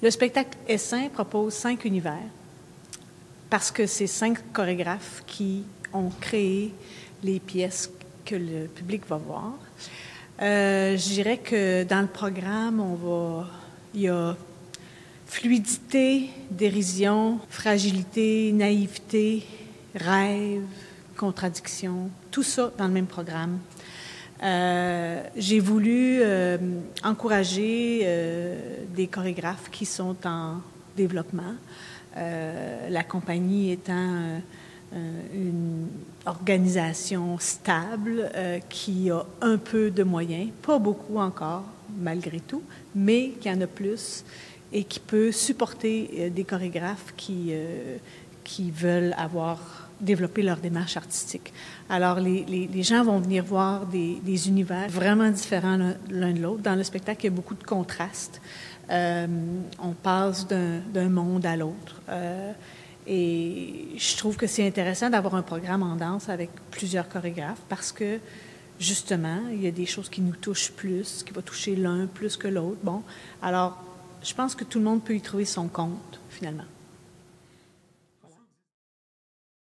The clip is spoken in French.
Le spectacle Essaim propose 5 univers parce que c'est 5 chorégraphes qui ont créé les pièces que le public va voir. Je dirais que dans le programme, il y a fluidité, dérision, fragilité, naïveté, rêve, contradiction, tout ça dans le même programme. J'ai voulu encourager des chorégraphes qui sont en développement, la compagnie étant une organisation stable qui a un peu de moyens, pas beaucoup encore malgré tout, mais qui en a plus et qui peut supporter des chorégraphes qui veulent développer leur démarche artistique. Alors, les gens vont venir voir des univers vraiment différents l'un de l'autre. Dans le spectacle, il y a beaucoup de contrastes. On passe d'un monde à l'autre. Et je trouve que c'est intéressant d'avoir un programme en danse avec plusieurs chorégraphes parce que, justement, il y a des choses qui nous touchent plus, qui vont toucher l'un plus que l'autre. Bon, alors, je pense que tout le monde peut y trouver son compte, finalement.